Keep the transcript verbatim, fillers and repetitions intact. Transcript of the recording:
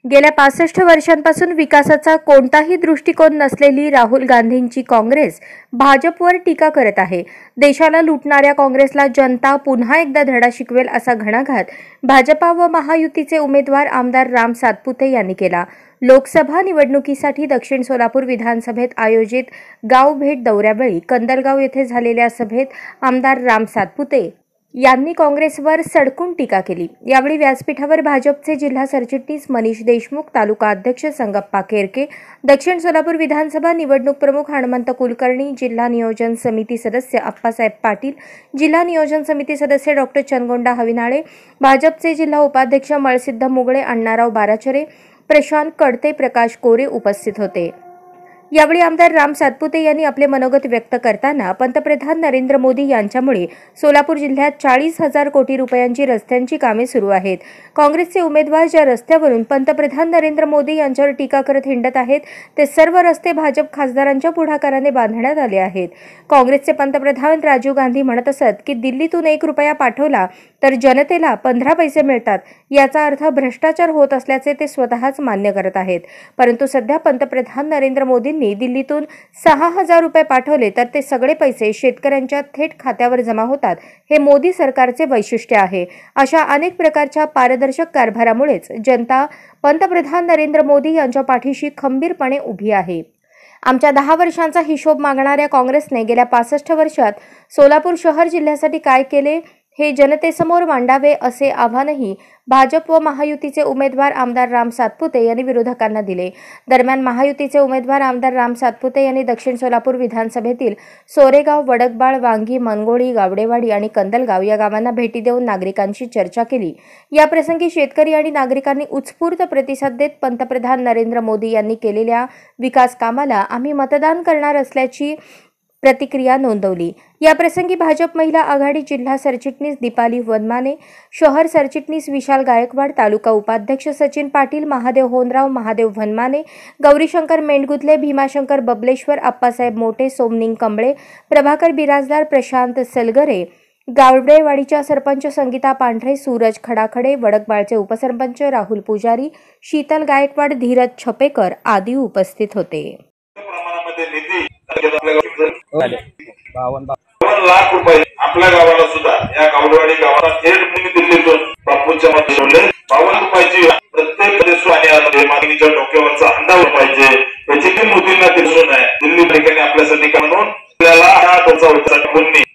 गेल्या पासष्ट वर्षांपासून विकासाचा कोणताही दृष्टिकोन नसलेली राहुल गांधींची काँग्रेस भाजपवर टीका करत आहे। देशाला लुटणाऱ्या काँग्रेसला जनता पुन्हा एकदा धडा शिकवेल असा घणाघात भाजपा व महायुतीचे उमेदवार आमदार राम सातपुते यांनी केला। लोकसभा निवडणुकीसाठी दक्षिण सोलापूर विधानसभेत आयोजित गाव भेट दौऱ्यावेळी कंदलगाव येथे झालेल्या सभेत आमदार राम सातपुते यांनी काँग्रेसवर सडकून टीका केली। यावेळी व्यासपीठावर भाजपचे जिल्हा सरचिटणीस मनीष देशमुख, तालुका अध्यक्ष संगप्पा केरके, दक्षिण सोलापूर विधानसभा निवडणूक प्रमुख हनुमंत कुलकर्णी, जिल्हा नियोजन समिती सदस्य अप्पासाहेब पाटील, जिल्हा नियोजन समिती सदस्य डॉक्टर चनगोंडा हविनाळे, भाजपचे जिल्हा उपाध्यक्ष मळसिद्ध मुगळे, अण्णाराव बाराचरे, प्रशांत कडते, प्रकाश कोरे उपस्थित होते। यावेळी आमदार राम सातपुते यांनी आपले मनोगत व्यक्त करताना पंतप्रधान नरेंद्र मोदी यांच्यामुळे सोलापूर जिल्ह्यात चाळीस हजार कोटी रुपयांची रस्त्यांची कामे सुरू आहेत। काँग्रेसचे उमेदवार ज्या रस्त्यावरून पंतप्रधान नरेंद्र मोदी यांच्यावर टीका करत हिंडत आहेत ते सर्व रस्ते भाजप खासदारांच्या पुढाकाराने बांधण्यात आले आहेत। काँग्रेसचे पंतप्रधान राजीव गांधी म्हणत असत की दिल्लीतून एक रुपया पाठवला तर जनतेला पंधरा पैसे मिळतात, याचा अर्थ भ्रष्टाचार होत असल्याचे ते स्वतःच मान्य करत आहेत। परंतु सध्या पंतप्रधान नरेंद्र मोदी दिल्लीतून सहा हजार रुपये पाठवले तर ते सगळे पैसे शेतकऱ्यांच्या थेट खात्यावर जमा होतात, हे मोदी सरकारचे वैशिष्ट्य आहे। अशा अनेक प्रकारच्या पारदर्शक कारभारामुळेच जनता पंतप्रधान नरेंद्र मोदी यांच्या पाठीशी खंबीरपणे उभी आहे। आमच्या दहा वर्षांचा हिशोब मागणाऱ्या काँग्रेसने गेल्या पासष्ट वर्षात सोलापूर शहर जिल्ह्यासाठी काय केले हे जनतेसमोर मांडावे असे आव्हानही भाजप व महायुतीचे उमेदवार आमदार राम सातपुते यांनी विरोधकांना दिले। दरम्यान महायुतीचे उमेदवार आमदार राम सातपुते यांनी दक्षिण सोलापूर विधानसभेतील सोरेगाव, वडकबाळ, वांगी, मनगोळी, गावडेवाडी आणि कंदलगाव या गावांना भेटी देऊन नागरिकांशी चर्चा केली। या प्रसंगी शेतकरी आणि नागरिकांनी उत्स्फूर्त प्रतिसाद देत पंतप्रधान नरेंद्र मोदी यांनी केलेल्या विकास कामाला आम्ही मतदान करणार असल्याची प्रतिक्रिया नोंदवली। या प्रसंगी भाजप महिला आघाडी जिल्हा सरचिटणीस दीपाली वनमाने, शहर सरचिटणीस विशाल गायकवाड, तालुका उपाध्यक्ष सचिन पाटील, महादेव होनराव, महादेव वनमाने, गौरीशंकर मेंढगुतले, भीमाशंकर बबलेश्वर, अप्पासाहेब मोठे, सोमनिंग कंबळे, प्रभाकर बिराजदार, प्रशांत सलगरे, गावडेवाडीच्या सरपंच संगीता पांढरे, सूरज खडाखडे, वडकबाळचे उपसरपंच राहुल पुजारी, शीतल गायकवाड, धीरज छपेकर आदी उपस्थित होते। बावन लाख रुपये आपल्या गावाला सुद्धा या गावडवाडी गावाला थेट मी दिल्लीतून बापूंच्या मध्ये सोडले। बावन रुपयाची प्रत्येक देशवासी मागणीच्या डोक्यावरचा अंदाज पाहिजे, याची की मोदींना दिसून आहे। दिल्ली ठिकाणी आपल्यासाठी म्हणून आपल्याला हा त्याचा उत्तर